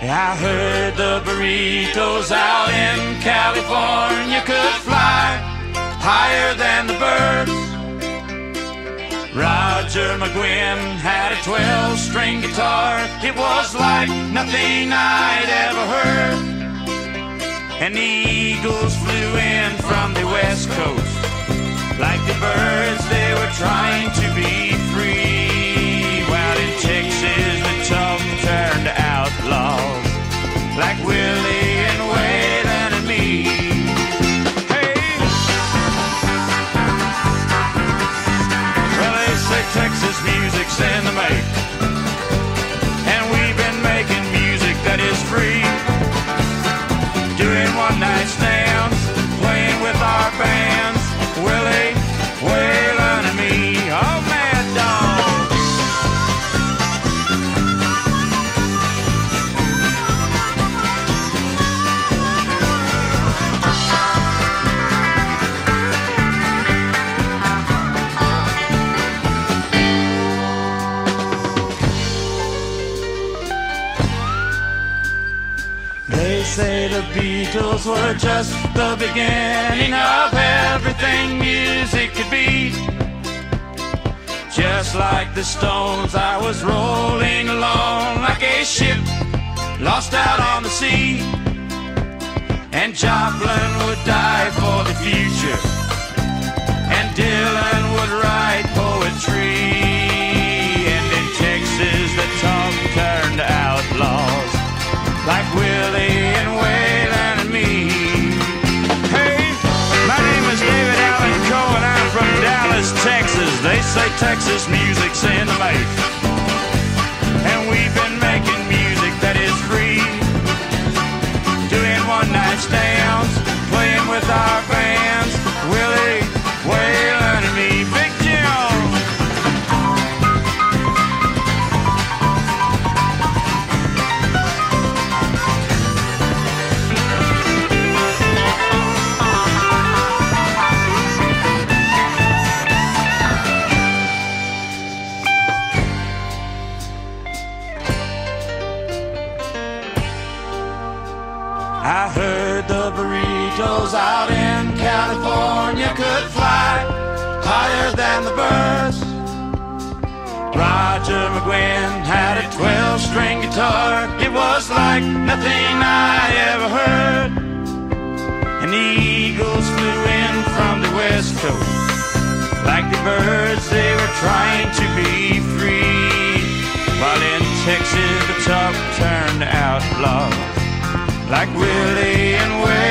I heard the burritos out in California could fly higher than the birds. Roger McGuinn had a 12-string guitar. It was like nothing I'd ever heard. And the eagles flew in from the west coast. Like the birds, they were trying to be free. While in Texas, the tough turned outlaws. Like Willie and Waylon and me. Texas music's in the make, and we've been making music that is free, doing one-night stands, playing with our bands, Willie, Waylon and me, oh mad dog. They say the Beatles were just the beginning of everything music could be. Just like the Stones, I was rolling along like a ship lost out on the sea. And Joplin would die for the future, and Dylan would write poetry. And in Texas, the talk turned outlaws. Like Willie and Waylon and me. Hey, my name is David Allan Cohen. I'm from Dallas, Texas. They say Texas music's in the make, and we've been making music that is free, doing one-night stands, playing with our bands, Willie, Waylon and me. Big Jim. I heard the burritos out in California could fly higher than the birds. Roger McGuinn had a 12-string guitar. It was like nothing I ever heard. And the eagles flew in from the west coast. Like the birds, they were trying to be free. While in Texas, the talk turned outlaws. Like Willie and Will.